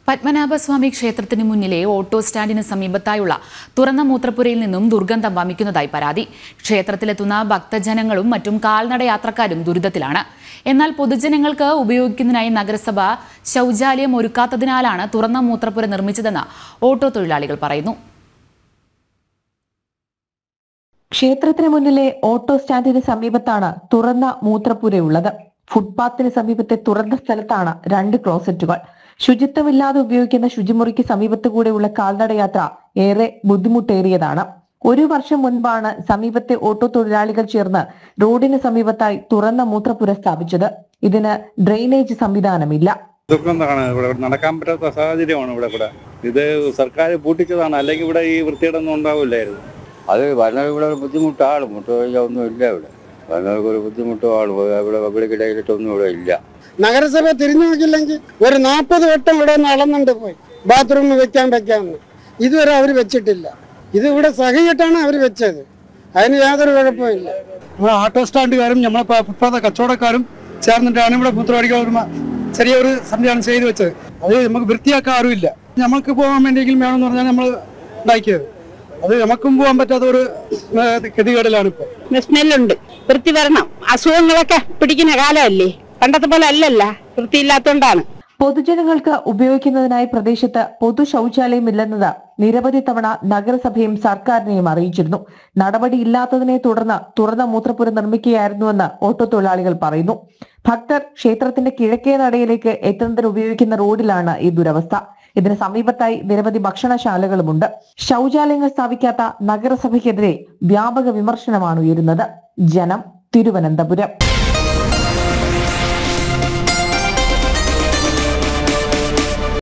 പത്മനാഭസ്വാമി ക്ഷേത്രത്തിന് മുന്നിലെ ഓട്ടോ സ്റ്റാൻഡിന് സമീപത്തായുള്ള തുറന്ന മൂത്രപ്പുരയിൽ നിന്നും ദുർഗന്ധം വമിക്കുന്നതായി പരാതി. ക്ഷേത്രത്തിലെത്തുന്ന ഭക്തജനങ്ങളും മറ്റും കാൽനട യാത്രക്കാരും ദുരിതത്തിലാണ്. എന്നാൽ പൊതുജനങ്ങൾക്ക് ഉപയോഗിക്കുന്നതിനായി നഗരസഭ ശൗചാലയം ഒരുക്കാത്തതിനാലാണ് തുറന്ന മൂത്രപ്പുര നിർമ്മിച്ചതെന്ന് ഓട്ടോ തൊഴിലാളികൾ പറയുന്നു. ക്ഷേത്രത്തിന് മുന്നിലെ ഓട്ടോ സ്റ്റാൻഡിന് സമീപത്താണ് തുറന്ന മൂത്രപ്പുരയുള്ളത്. ഫുട്പാത്തിന് സമീപത്തെ തുറന്ന സ്ഥലത്താണ് 2 ക്ലോസറ്റുകൾ. ശുചിത്വമില്ലാതെ ഉപയോഗിക്കുന്ന ശുചിമുറിക്ക് സമീപത്ത് കൂടെയുള്ള കാൽനടയാത്ര ഏറെ ബുദ്ധിമുട്ടേറിയതാണ്. 1 വർഷം മുൻപാണ് സമീപത്തെ ഓട്ടോ തൊഴിലാളികൾ ചേർന്ന് റോഡിന് സമീപത്തായി തുറന്ന മൂത്രപ്പുര സ്ഥാപിച്ചത്. ഇതിന് ഡ്രെയിനേജ് സംവിധാനമില്ല. നടക്കാൻ പറ്റാത്ത സാഹചര്യമാണ് ഇവിടെ. ഇത് സർക്കാർ പൂട്ടിച്ചതാണ്, അല്ലെങ്കിൽ ഇവിടെ ഈ വൃത്തിയിടൊന്നും ഉണ്ടാവില്ലായിരുന്നു. അത് വരുന്നവരുടെ ഒരു ബുദ്ധിമുട്ടാണ്. ഒന്നും ഇല്ല ഇവിടെ. വരുന്നവർക്ക് ഒരു ബുദ്ധിമുട്ടുമാണ്. ഇവിടെ പബ്ലിക്കിടയിലിട്ടൊന്നും ഇവിടെ ഇല്ല. നഗരസഭ തിരിഞ്ഞു നോക്കില്ലെങ്കിൽ ഒരു 40 വട്ടം ഇവിടെ നടന്നുണ്ട് പോയി ബാത്റൂം വെക്കാമെന്ന്. ഇതുവരെ അവർ വെച്ചിട്ടില്ല. ഇത് ഇവിടെ സഹിയിട്ടാണ് അവർ വെച്ചത്. അതിന് യാതൊരു കുഴപ്പമില്ല. ഓട്ടോ സ്റ്റാൻഡുകാരും നമ്മളെ ഫുട്പാത്ത് കച്ചവടക്കാരും ചേർന്നിട്ടാണ് ഇവിടെ മൂത്രമടിക്കാൻ ചെറിയൊരു സംവിധാനം ചെയ്തു വെച്ചത്. അത് നമുക്ക് വൃത്തിയാക്കാൻ ആരുമില്ല. നമുക്ക് പോകാൻ വേണ്ടിയെങ്കിലും വേണമെന്ന് പറഞ്ഞാൽ നമ്മൾ ഉണ്ടാക്കിയത്. അത് നമുക്കും പോകാൻ പറ്റാത്ത ഒരു ഗതികേടിലാണ്. ഇപ്പോൾ സ്മെല്ലുണ്ട്, വൃത്തി വരണം. അസുഖങ്ങളൊക്കെ പിടിക്കുന്ന കാലമല്ലേ, പണ്ടത്തെ പോലെ അല്ലല്ല, വൃത്തിയില്ലാത്തോണ്ടാണ്. പൊതുജനങ്ങൾക്ക് ഉപയോഗിക്കുന്നതിനായി പ്രദേശത്ത് പൊതു ശൗചാലയം ഇല്ലെന്നത് നിരവധി തവണ നഗരസഭയും സർക്കാരിനെയും അറിയിച്ചിരുന്നു. നടപടിയില്ലാത്തതിനെ തുടർന്ന് തുറന്ന മൂത്രപ്പുര നിർമ്മിക്കുകയായിരുന്നുവെന്ന് ഓട്ടോ തൊഴിലാളികൾ പറയുന്നു. ഭക്തർ ക്ഷേത്രത്തിന്റെ കിഴക്കേ നടയിലേക്ക് എത്തുന്നതിന് ഉപയോഗിക്കുന്ന റോഡിലാണ് ഈ ദുരവസ്ഥ. ഇതിന് സമീപത്തായി നിരവധി ഭക്ഷണശാലകളുമുണ്ട്. ശൗചാലയങ്ങൾ സ്ഥാപിക്കാത്ത നഗരസഭയ്ക്കെതിരെ വ്യാപക വിമർശനമാണ് ഉയരുന്നത്. ജനം, തിരുവനന്തപുരം.